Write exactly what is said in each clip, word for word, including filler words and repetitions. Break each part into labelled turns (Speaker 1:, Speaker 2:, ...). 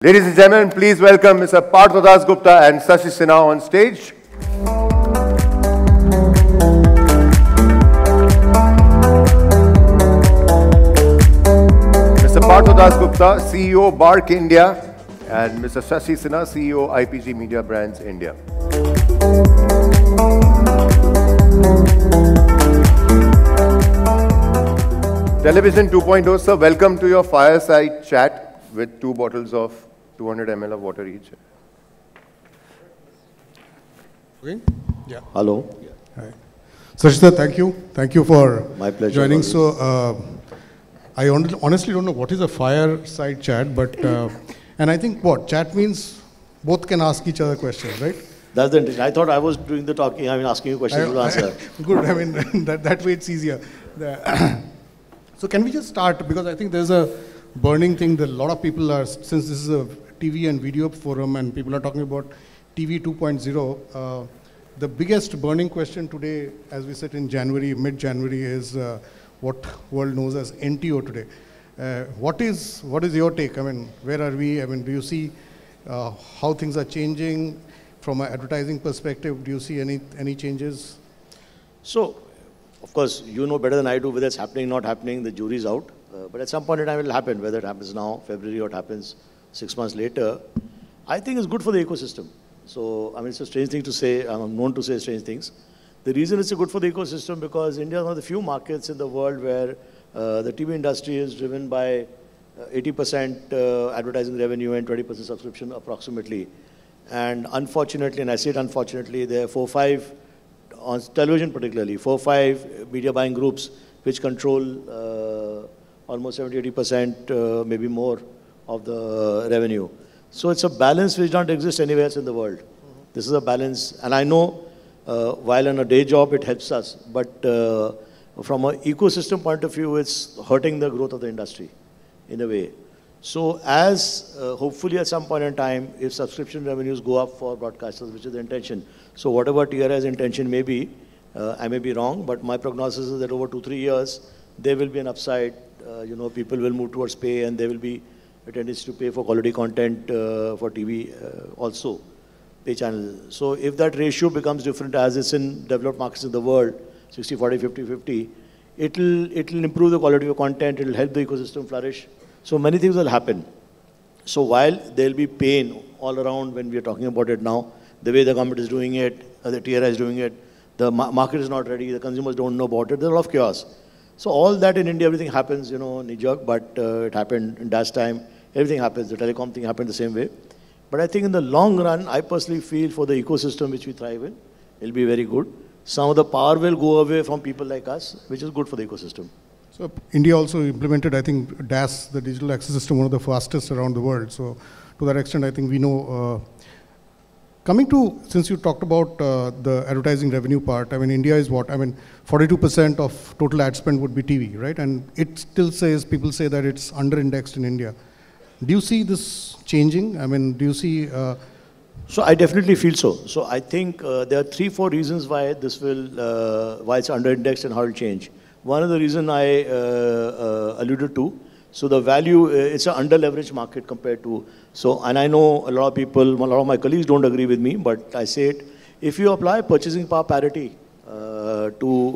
Speaker 1: Ladies and gentlemen, please welcome Mister Partha Dasgupta and Shashi Sinha on stage. Mister Partha Dasgupta, C E O Bark India, and Mister Shashi Sinha, C E O I P G Media Brands India. Television two point oh, sir, welcome to your fireside chat with two bottles of two hundred milliliters of water each.
Speaker 2: Okay. Yeah.
Speaker 3: Hello.
Speaker 2: Yeah. Hi. Sachita, thank you. Thank you for
Speaker 3: My pleasure,
Speaker 2: joining.
Speaker 3: always.
Speaker 2: So, uh, I honestly don't know what is a fireside chat, but, uh, and I think what? Chat means both can ask each other questions, right?
Speaker 3: That's the intention. I thought I was doing the talking, I mean asking you questions to answer.
Speaker 2: I, good, I mean, that, that way it's easier. The, so can we just start? Because I think there's a burning thing that a lot of people are, since this is a T V and video forum and people are talking about T V two point oh, uh, the biggest burning question today, as we sit in January, mid-January, is uh, what world knows as N T O today. Uh, what is what is your take? I mean, where are we? I mean, do you see uh, how things are changing from an advertising perspective? Do you see any any changes?
Speaker 3: So, of course, you know better than I do whether it's happening, not happening. The jury's out. Uh, but at some point in time, it will happen. Whether it happens now, February, or it happens six months later, I think it's good for the ecosystem. So, I mean, it's a strange thing to say. I'm known to say strange things. The reason it's good for the ecosystem because India is one of the few markets in the world where uh, the T V industry is driven by uh, eighty percent uh, advertising revenue and twenty percent subscription approximately. And unfortunately, and I say it unfortunately, there are four, five, on television particularly, four, five media buying groups which control uh, almost seventy, eighty percent, uh, maybe more of the revenue. So it's a balance which doesn't exist anywhere else in the world. Mm-hmm. This is a balance, and I know uh, while on a day job it helps us, but uh, from an ecosystem point of view, it's hurting the growth of the industry in a way. So as uh, hopefully at some point in time, if subscription revenues go up for broadcasters, which is the intention, so whatever T R I's intention may be, uh, I may be wrong, but my prognosis is that over two, three years, there will be an upside. Uh, you know, people will move towards pay and there will be a tendency to pay for quality content uh, for T V uh, also, pay channels. So if that ratio becomes different as it's in developed markets in the world, sixty forty, fifty fifty, it'll, it'll improve the quality of content, it'll help the ecosystem flourish. So many things will happen. So while there'll be pain all around when we are talking about it now, the way the government is doing it, uh, the T R I is doing it, the ma market is not ready, the consumers don't know about it, there's a lot of chaos. So all that in India, everything happens, you know, knee-jerk, but uh, it happened in dash time. Everything happens. The telecom thing happened the same way. But I think in the long run, I personally feel for the ecosystem which we thrive in, it'll be very good. Some of the power will go away from people like us, which is good for the ecosystem.
Speaker 2: So India also implemented, I think, D A S, the digital access system, one of the fastest around the world. So to that extent, I think we know. Uh, Coming to, since you talked about uh, the advertising revenue part, I mean, India is what? I mean, forty-two percent of total ad spend would be T V, right? And it still says, people say that it's under-indexed in India. Do you see this changing? I mean, do you see... Uh,
Speaker 3: so I definitely feel so. So I think uh, there are three, four reasons why this will, uh, why it's under-indexed and how it will change. One of the reasons I uh, uh, alluded to, so the value, uh, it's an under-leveraged market compared to, so, and I know a lot of people, a lot of my colleagues don't agree with me, but I say it, if you apply purchasing power parity uh, to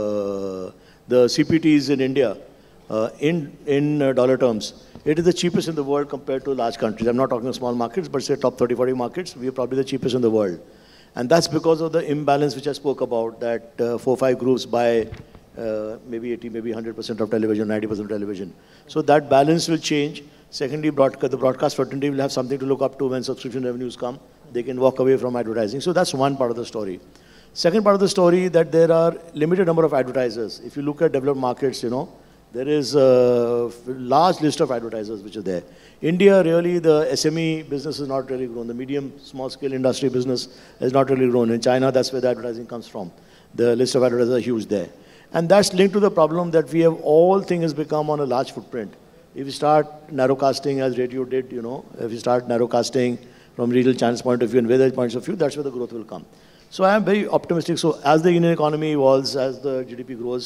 Speaker 3: uh, the C P Ts in India, uh, in, in uh, dollar terms, it is the cheapest in the world compared to large countries. I'm not talking small markets, but say top thirty, forty markets, we are probably the cheapest in the world. And that's because of the imbalance which I spoke about, that uh, four, five groups buy Uh, maybe eighty, maybe one hundred percent of television, ninety percent of television. So that balance will change. Secondly, broadcast, the broadcast fraternity will have something to look up to when subscription revenues come. They can walk away from advertising. So that's one part of the story. Second part of the story, that there are limited number of advertisers. If you look at developed markets, you know, there is a large list of advertisers which are there. India, really, the S M E business has not really grown. The medium, small scale industry business has not really grown. In China, that's where the advertising comes from. The list of advertisers are huge there. And that's linked to the problem that we have, all things become on a large footprint. If you start narrowcasting as radio did, you know, if you start narrowcasting from regional channels point of view and weather points of view, that's where the growth will come. So I am very optimistic. So as the Indian economy evolves, as the G D P grows,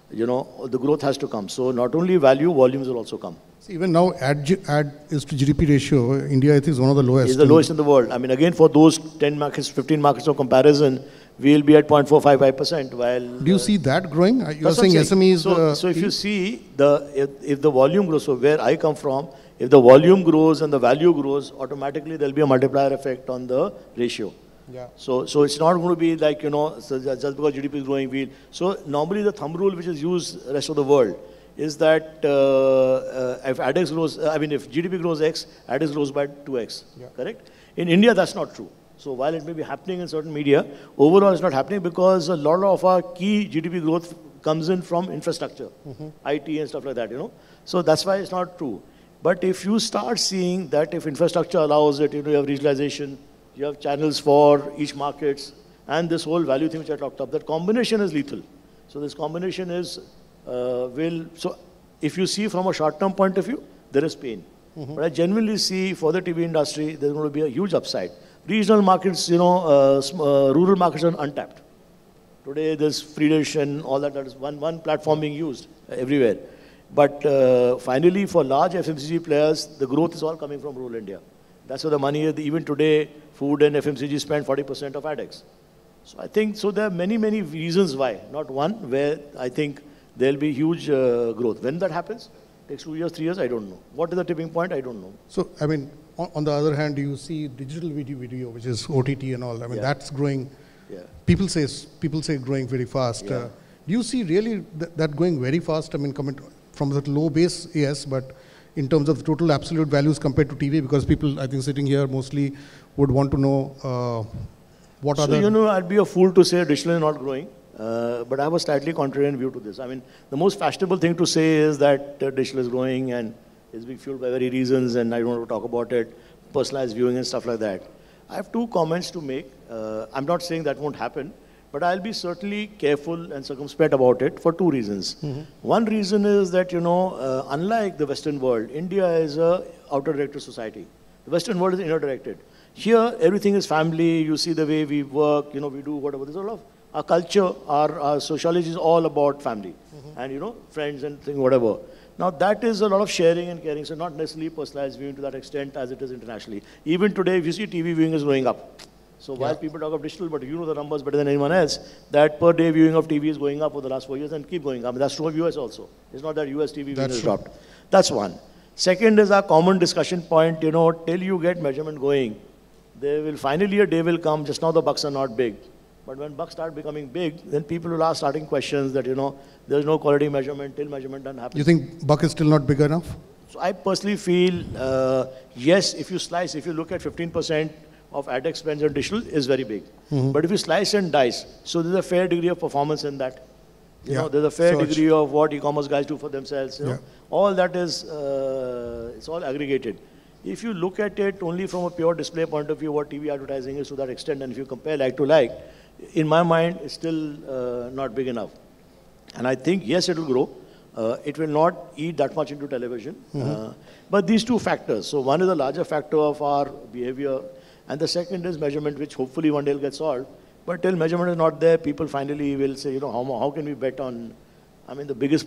Speaker 3: you know, the growth has to come. So not only value, volumes will also come.
Speaker 2: So even now, ad, G- ad is to G D P ratio, India I think is one of the lowest.
Speaker 3: It's the lowest in the world. I mean, again, for those ten markets, fifteen markets of comparison, we'll be at zero point four five five percent. While
Speaker 2: do you uh, see that growing? You're
Speaker 3: That's
Speaker 2: saying
Speaker 3: what I'm
Speaker 2: S M Es.
Speaker 3: So,
Speaker 2: uh,
Speaker 3: so if you see the if, if the volume grows, so where I come from, if the volume grows and the value grows, automatically there'll be a multiplier effect on the ratio.
Speaker 2: Yeah.
Speaker 3: So so it's not going to be like, you know, so ju- just because G D P is growing, we'll. So normally the thumb rule which is used rest of the world is that uh, uh, if A D X grows, I mean if G D P grows X, A D X grows by two X.
Speaker 2: Yeah.
Speaker 3: Correct? In India that's not true. So while it may be happening in certain media, overall it's not happening because a lot of our key G D P growth comes in from infrastructure,
Speaker 2: Mm-hmm.
Speaker 3: I T and stuff like that, you know. So that's why it's not true. But if you start seeing that if infrastructure allows it, you know, you have regionalization, you have channels for each markets, and this whole value thing which I talked about, that combination is lethal. So this combination is, uh, will, so if you see from a short-term point of view, there is pain.
Speaker 2: Mm-hmm.
Speaker 3: But I genuinely see for the T V industry, there's going to be a huge upside. Regional markets, you know, uh, sm- uh, rural markets are untapped. Today there's free dish and all that, that is one, one platform being used uh, everywhere. But uh, finally, for large F M C G players, the growth is all coming from rural India. That's where the money is. Even today, food and F M C G spend forty percent of A D X. So I think, so there are many, many reasons why. Not one where I think there'll be huge uh, growth. When that happens, takes two years, three years, I don't know. What is the tipping point? I don't know.
Speaker 2: So, I mean, on, on the other hand, you see digital video, video, which is O T T and all. I mean,
Speaker 3: Yeah.
Speaker 2: that's growing.
Speaker 3: Yeah.
Speaker 2: People say people say growing very fast.
Speaker 3: Yeah.
Speaker 2: Uh, do you see really th- that going very fast? I mean, coming from that low base, yes, but in terms of total absolute values compared to T V, because people, I think, sitting here mostly would want to know uh, what
Speaker 3: So,
Speaker 2: are the.
Speaker 3: you know, I'd be a fool to say digital is not growing. Uh, but I have a slightly contrarian view to this. I mean, the most fashionable thing to say is that uh, digital is growing and is being fueled by very reasons, and I don't want to talk about it, personalized viewing and stuff like that. I have two comments to make. Uh, I'm not saying that won't happen, but I'll be certainly careful and circumspect about it for two reasons.
Speaker 2: Mm-hmm.
Speaker 3: One reason is that, you know, uh, unlike the Western world, India is a outer-directed society. The Western world is inner-directed. Here, everything is family. You see the way we work, you know, we do whatever. There's a lot of our culture, our, our sociology is all about family
Speaker 2: Mm-hmm.
Speaker 3: and, you know, friends and thing, whatever. Now, that is a lot of sharing and caring, so not necessarily personalized viewing to that extent as it is internationally. Even today, if you see T V viewing is going up. So while people talk of digital, but you know the numbers better than anyone else, that per day viewing of T V is going up over the last four years and keep going up. I mean, that's true of U S also. It's not that U S T V viewing
Speaker 2: That's
Speaker 3: has
Speaker 2: true.
Speaker 3: dropped. That's one. Second is our common discussion point, you know, till you get measurement going, there will finally a day will come, just now the bucks are not big. But when bucks start becoming big, then people will ask starting questions that, you know, there's no quality measurement till measurement doesn't happen.
Speaker 2: You think buck is still not big enough?
Speaker 3: So I personally feel, uh, yes, if you slice, if you look at fifteen percent of A D X spends on digital is very big.
Speaker 2: Mm-hmm.
Speaker 3: But if you slice and dice, so there's a fair degree of performance in that. You
Speaker 2: Yeah.
Speaker 3: know, there's a fair
Speaker 2: Search.
Speaker 3: degree of what e-commerce guys do for themselves. You know,
Speaker 2: Yeah.
Speaker 3: all that is, uh, it's all aggregated. If you look at it only from a pure display point of view, what T V advertising is to that extent, and if you compare like to like, in my mind, it's still uh, not big enough. And I think, yes, it will grow. Uh, it will not eat that much into television. Uh, but these two factors. So one is a larger factor of our behavior, and the second is measurement, which hopefully one day will get solved. But till measurement is not there, people finally will say, you know, how, mo- how can we bet on, I mean, the biggest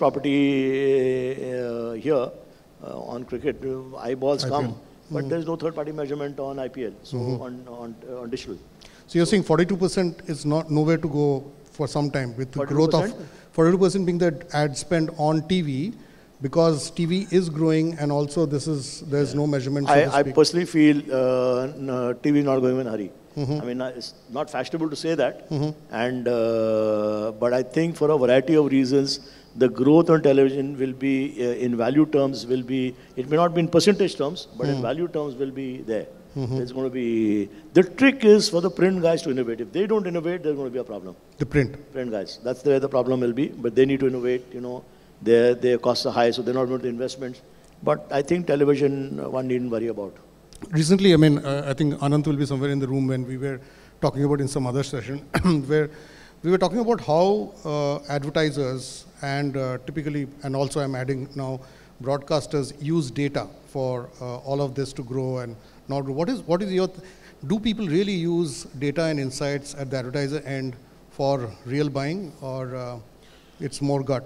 Speaker 3: property uh, here uh, on cricket, uh, eyeballs
Speaker 2: I P L.
Speaker 3: come, but there's no third-party measurement on I P L, so on, on, uh, on digital.
Speaker 2: So you're saying forty-two percent is not nowhere to go for some time with the growth of
Speaker 3: forty-two percent?
Speaker 2: forty-two percent being the ad spend on T V, because T V is growing and also this is there's no measurement. So to
Speaker 3: I, I
Speaker 2: speak.
Speaker 3: personally feel uh, n- T V is not going in a hurry.
Speaker 2: Mm-hmm.
Speaker 3: I mean, uh, it's not fashionable to say that, and uh, but I think for a variety of reasons, the growth on television will be, uh, in value terms, will be. It may not be in percentage terms, but in value terms, will be there. There's going to be. The trick is for the print guys to innovate. If they don't innovate, there's going to be a problem.
Speaker 2: The print.
Speaker 3: Print guys, that's where the problem will be. But they need to innovate. You know, their their costs are high, so they're not going to investments. But I think television, uh, one needn't worry about.
Speaker 2: Recently, I mean, uh, I think Anant will be somewhere in the room when we were talking about in some other session where we were talking about how uh, advertisers and uh, typically, and also I'm adding now, broadcasters use data for uh, all of this to grow and not grow. What is, what is your, th- do people really use data and insights at the advertiser end for real buying, or uh, it's more gut?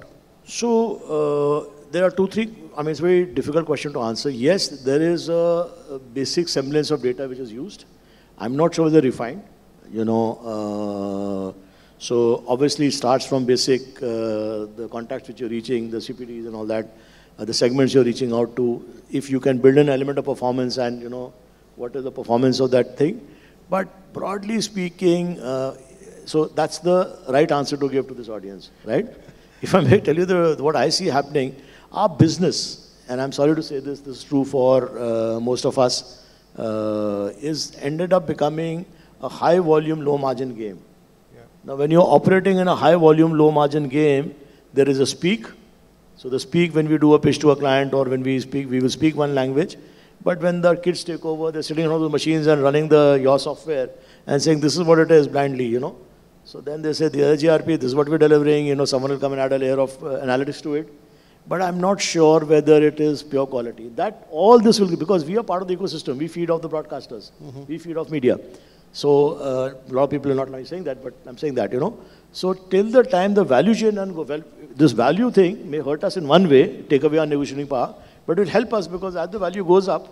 Speaker 3: So uh, there are two, three, I mean, it's a very difficult question to answer. Yes, there is a, a basic semblance of data which is used. I'm not sure whether refined, you know. Uh, so obviously it starts from basic, uh, the contacts which you're reaching, the C P Ds and all that, uh, the segments you're reaching out to. If you can build an element of performance and, you know, what is the performance of that thing. But broadly speaking, uh, so that's the right answer to give to this audience, right? If I may tell you the, what I see happening, our business, and I'm sorry to say this, this is true for uh, most of us, uh, is ended up becoming a high volume, low margin game. Yeah. Now when you're operating in a high volume, low margin game, there is a speak. So the speak, when we do a pitch to a client or when we speak, we will speak one language. But when the kids take over, they're sitting on all the machines and running the your software and saying this is what it is blindly, you know. So then they say, the G R P, this is what we're delivering, you know, someone will come and add a layer of uh, analytics to it. But I'm not sure whether it is pure quality. That, all this will, because we are part of the ecosystem, we feed off the broadcasters, mm-hmm. we feed off media. So uh, a lot of people are not like saying that, but I'm saying that, you know. So till the time the value chain doesn't go, well, this value thing may hurt us in one way, take away our negotiating power, but it will help us because as the value goes up,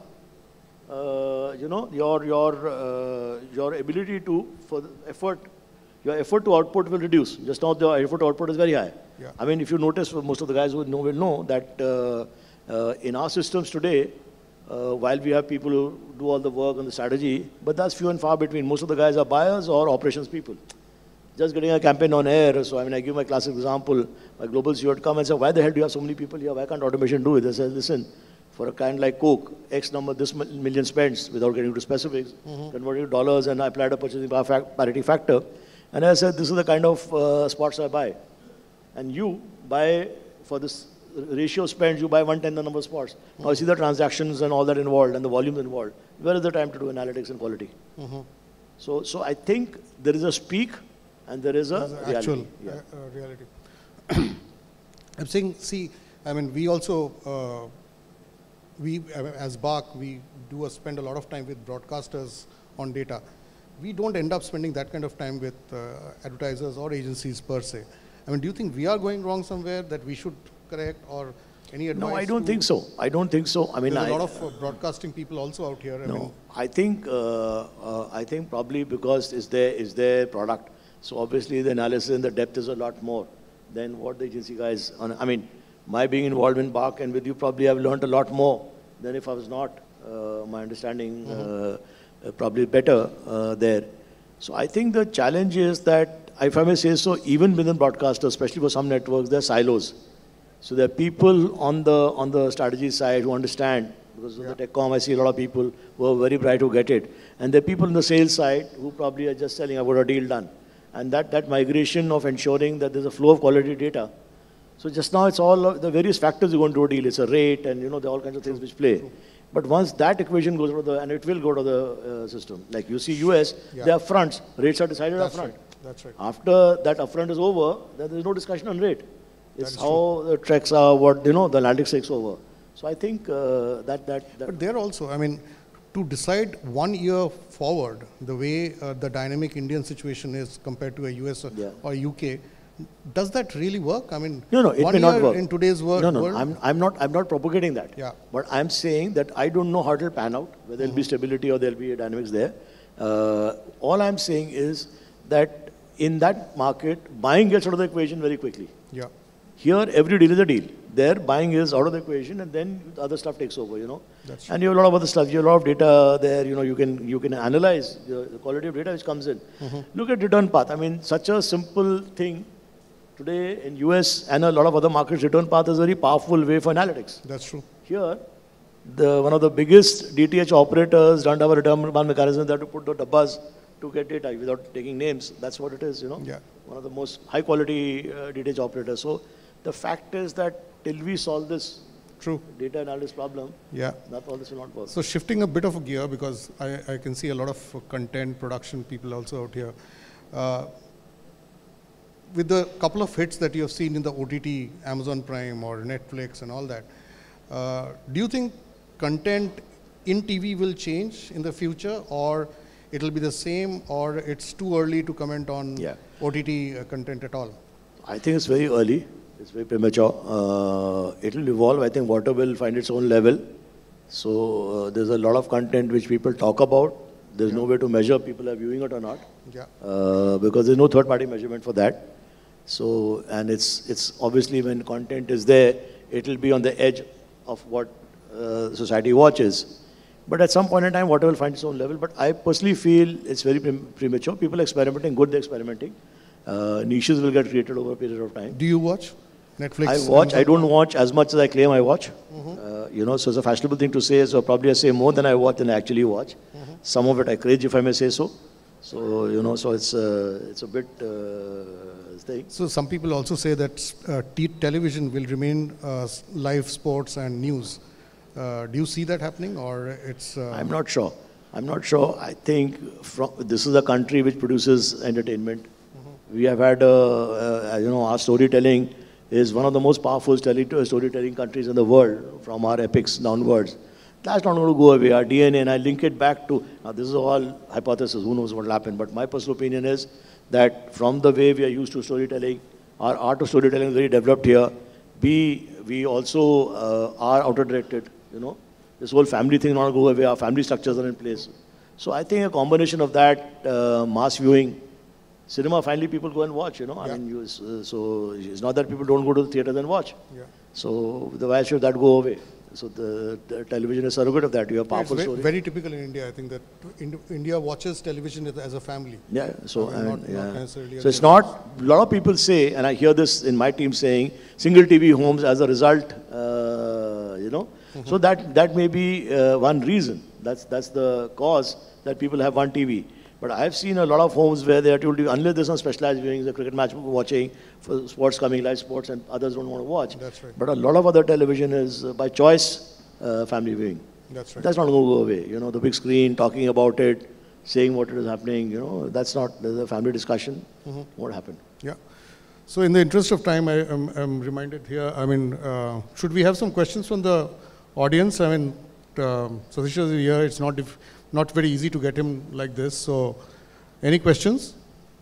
Speaker 3: uh, you know, your, your, uh, your ability to, for the effort, your effort to output will reduce. Just now the effort to output is very high. Yeah. I mean, if you notice, most of the guys who know will know that uh, uh, in our systems today, uh, while we have people who do all the work on the strategy, but that's few and far between. Most of the guys are buyers or operations people. Just getting a campaign on air. So I mean, I give my classic example. My global C E O would come and say, why the hell do you have so many people here? Why can't automation do it? I said, listen, for a kind like Coke, X number, this million spends, without getting into specifics, mm-hmm. converting to dollars, and I applied a purchasing power fact, parity factor. And I said, this is the kind of uh, spots I buy. And you buy, for this ratio spends, you buy one-tenth the number of spots. Mm-hmm. Now you see the transactions and all that involved and the volumes involved. Where is the time to do analytics and quality? Mm-hmm. So, so I think there is a speak and there is a reality.
Speaker 2: Actual yeah. uh, reality. I'm saying, see, I mean, we also, uh, we as B A R C, we do a, spend a lot of time with broadcasters on data. We don't end up spending that kind of time with uh, advertisers or agencies per se. I mean, do you think we are going wrong somewhere that we should correct, or any advice?
Speaker 3: No, I don't think so. I don't think so. I mean,
Speaker 2: there's
Speaker 3: I,
Speaker 2: a lot of uh, broadcasting people also out here. I
Speaker 3: no,
Speaker 2: mean,
Speaker 3: I think uh, uh, I think probably because it's their is their product. So obviously the analysis and the depth is a lot more than what the agency guys. On, I mean, my being involved in B A R C and with you probably have learned a lot more than if I was not. Uh, my understanding. Mm-hmm. uh, Uh, probably better uh, there. So I think the challenge is that, if I may say so, even within broadcasters, especially for some networks, there are silos. So there are people on the on the strategy side who understand, because of yeah. the TechCom, I see a lot of people who are very bright who get it. And there are people on the sales side who probably are just selling, I've got a deal done. And that, that migration of ensuring that there's a flow of quality data. So just now it's all the various factors you go into a deal. It's a rate and, you know, there are all kinds of things which play. True. But once that equation goes to the, and it will go to the uh, system. Like you see U S, yeah. they have fronts. Rates are decided
Speaker 2: That's
Speaker 3: up front.
Speaker 2: Right. That's right.
Speaker 3: After that upfront is over, then there's no discussion on rate. It's how true. the treks are, what, you know, the analytics takes over. So I think uh, that, that, that...
Speaker 2: But there also, I mean, to decide one year forward, the way uh, the dynamic Indian situation is compared to a U S or, yeah. or U K, does that really work? I mean,
Speaker 3: no, no, it
Speaker 2: one
Speaker 3: may
Speaker 2: year
Speaker 3: not work.
Speaker 2: in today's world.
Speaker 3: No, no,
Speaker 2: world?
Speaker 3: I'm, I'm not, I'm not propagating that.
Speaker 2: Yeah.
Speaker 3: But I'm saying that I don't know how it will pan out, whether there'll be stability or there'll be a dynamics there. Uh, all I'm saying is that in that market, buying gets out of the equation very quickly.
Speaker 2: Yeah.
Speaker 3: Here, every deal is a deal. There, buying is out of the equation, and then the other stuff takes over, you know.
Speaker 2: That's true.
Speaker 3: And you have a lot of other stuff. You have a lot of data there, you know, you can, you can analyze the, the quality of data which comes in. Mm-hmm. Look at return path. I mean, such a simple thing. Today in U S and a lot of other markets, return path is a very powerful way for analytics.
Speaker 2: That's true.
Speaker 3: Here, the, one of the biggest D T H operators don't have a return path mechanism. They have to put the dabbas to get data without taking names. That's what it is, you know.
Speaker 2: Yeah.
Speaker 3: One of the most high quality uh, D T H operators. So the fact is that till we solve this
Speaker 2: True.
Speaker 3: data analysis problem,
Speaker 2: yeah.
Speaker 3: that all this will not work.
Speaker 2: So shifting a bit of a gear, because I, I can see a lot of content production people also out here. Uh, with the couple of hits that you have seen in the O T T, Amazon Prime or Netflix and all that, uh, do you think content in T V will change in the future, or it'll be the same, or it's too early to comment on yeah. O T T uh, content at all?
Speaker 3: I think it's very early. It's very premature. Uh, it will evolve. I think water will find its own level. So uh, there's a lot of content which people talk about. There's yeah. no way to measure people are viewing it or not.
Speaker 2: Yeah.
Speaker 3: Uh, because there's no third-party measurement for that. So, and it's, it's obviously when content is there, it will be on the edge of what uh, society watches. But at some point in time, water will find its own level. But I personally feel it's very pre premature. People are experimenting, good they're experimenting. Uh, niches will get created over a period of time.
Speaker 2: Do you watch Netflix?
Speaker 3: I watch. I don't watch as much as I claim I watch.
Speaker 2: Mm-hmm.
Speaker 3: uh, you know, so it's a fashionable thing to say. So probably I say more than I watch than I actually watch. Mm-hmm. Some of it I cringe, if I may say so. So, you know, so it's, uh, it's a bit uh, thing.
Speaker 2: So some people also say that uh, t television will remain uh, live sports and news. Uh, do you see that happening, or it's? Uh...
Speaker 3: I'm not sure. I'm not sure. I think from, this is a country which produces entertainment. Mm-hmm. We have had, uh, uh, you know, our storytelling is one of the most powerful storytelling countries in the world, from our epics downwards. That's not going to go away. Our D N A, and I link it back to, now this is all hypothesis, who knows what will happen, but my personal opinion is that from the way we are used to storytelling, our art of storytelling is very developed here. B, we also uh, are outer-directed, you know. This whole family thing not go away, our family structures are in place. So I think a combination of that, uh, mass viewing, cinema finally people go and watch, you know. Yeah. I mean, you, uh, so it's not that people don't go to the theaters and watch.
Speaker 2: Yeah.
Speaker 3: So the why should that go away? So the, the television is surrogate of that. You have powerful
Speaker 2: yeah, it's
Speaker 3: stories.
Speaker 2: Very typical in India. I think that in, India watches television as a family.
Speaker 3: Yeah. So
Speaker 2: I mean,
Speaker 3: and,
Speaker 2: not,
Speaker 3: yeah.
Speaker 2: not necessarily.
Speaker 3: So it's not. A lot of people say, and I hear this in my team saying, single T V homes as a result. Uh, you know. Mm-hmm. So that that may be uh, one reason. That's that's the cause that people have one T V. But I've seen a lot of homes where they are told you, unless there's some specialized viewings, a cricket match watching, for sports coming, live sports, and others don't want to watch.
Speaker 2: That's right.
Speaker 3: But a lot of other television is, uh, by choice, uh, family viewing.
Speaker 2: That's right.
Speaker 3: That's not going to go away. You know, the big screen, talking about it, saying what is happening, you know, that's not, there's a family discussion. Mm-hmm. Won't happen.
Speaker 2: Yeah. So in the interest of time, I am I'm reminded here, I mean, uh, should we have some questions from the audience? I mean, um, Satish is here, it's not if, not very easy to get him like this. So, any questions?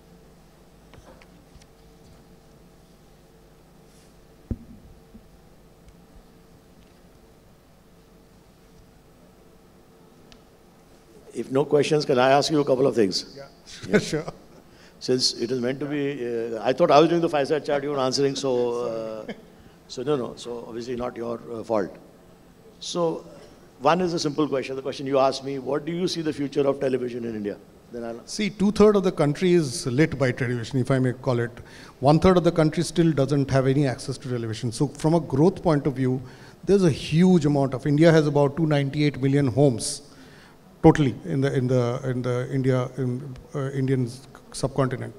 Speaker 3: If no questions, can I ask you a couple of things?
Speaker 2: Yeah, yeah. Sure.
Speaker 3: Since it is meant to be, uh, I thought I was doing the fireside chat, you were answering, so, uh, so no, no, so obviously not your uh, fault. So, one is a simple question. The question you asked me, what do you see the future of television in India? Then I'll
Speaker 2: see, two-thirds of the country is lit by television, if I may call it. One-third of the country still doesn't have any access to television. So from a growth point of view, there's a huge amount of, India has about two hundred ninety-eight million homes totally in the, in the, in the India, in, uh, Indian subcontinent.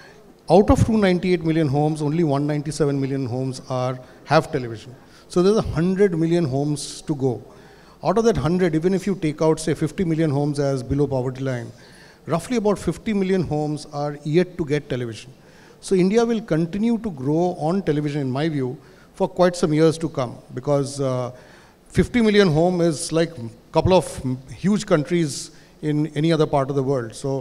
Speaker 2: Out of two hundred ninety-eight million homes, only one hundred ninety-seven million homes are, have television. So there's one hundred million homes to go. Out of that one hundred, even if you take out, say, fifty million homes as below poverty line, roughly about fifty million homes are yet to get television. So India will continue to grow on television, in my view, for quite some years to come, because uh, fifty million home is like a couple of huge countries in any other part of the world. So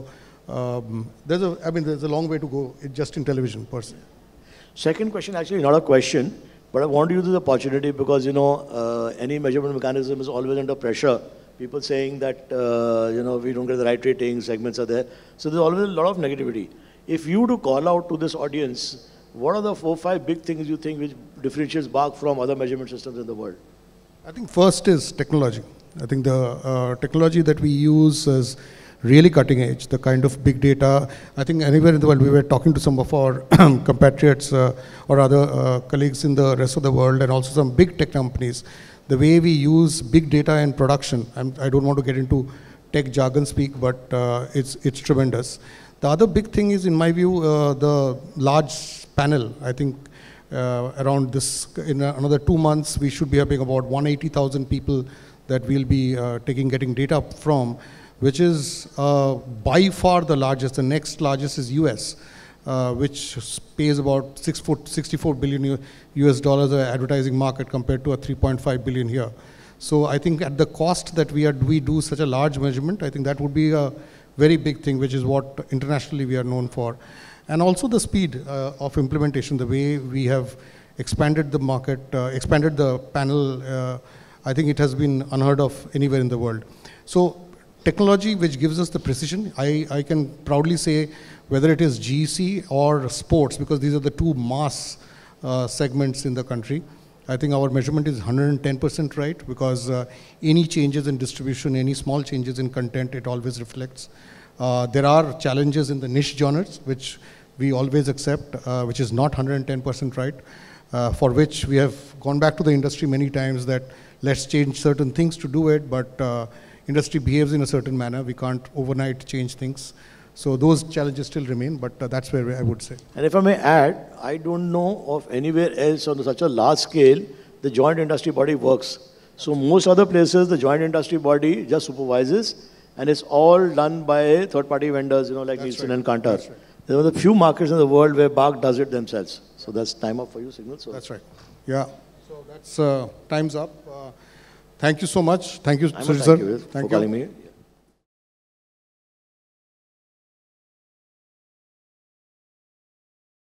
Speaker 2: um, there's a, I mean, there's a long way to go just in television per se.
Speaker 3: Second question, actually not a question, but I want to use this opportunity because, you know, uh, any measurement mechanism is always under pressure. People saying that, uh, you know, we don't get the right rating, segments are there. So there's always a lot of negativity. If you were to call out to this audience, what are the four, five big things you think which differentiates BARC from other measurement systems in the world?
Speaker 2: I think first is technology. I think the uh, technology that we use is really cutting edge, the kind of big data. I think anywhere in the world, we were talking to some of our compatriots uh, or other uh, colleagues in the rest of the world, and also some big tech companies. The way we use big data in production, I'm, I don't want to get into tech jargon speak, but uh, it's, it's tremendous. The other big thing is, in my view, uh, the large panel. I think uh, around this, in another two months, we should be having about one hundred eighty thousand people that we'll be uh, taking, getting data from, which is uh, by far the largest. The next largest is U S, uh, which pays about six foot, sixty-four billion U S dollars of advertising market compared to a three point five billion here. So I think at the cost that we, are, we do such a large measurement, I think that would be a very big thing, which is what internationally we are known for. And also the speed uh, of implementation, the way we have expanded the market, uh, expanded the panel. Uh, I think it has been unheard of anywhere in the world. So technology which gives us the precision, I, I can proudly say whether it is G E C or sports, because these are the two mass uh, segments in the country. I think our measurement is one hundred ten percent right, because uh, any changes in distribution, any small changes in content, it always reflects. Uh, there are challenges in the niche genres, which we always accept, uh, which is not one hundred ten percent right, uh, for which we have gone back to the industry many times that let's change certain things to do it, but uh, industry behaves in a certain manner. We can't overnight change things. So those challenges still remain, but uh, that's where I would say.
Speaker 3: And if I may add, I don't know of anywhere else on such a large scale the joint industry body works. So most other places, the joint industry body just supervises, and it's all done by third-party vendors, you know, like Nielsen and Kantar. Right. There are the few markets in the world where B A R C does it themselves. So that's time up for you, Signal. So
Speaker 2: that's right. Yeah. So that's uh, time's up. Uh, thank you so much. Thank you, Sir.
Speaker 3: Thank you
Speaker 2: Thank
Speaker 3: for
Speaker 2: you.
Speaker 3: calling me.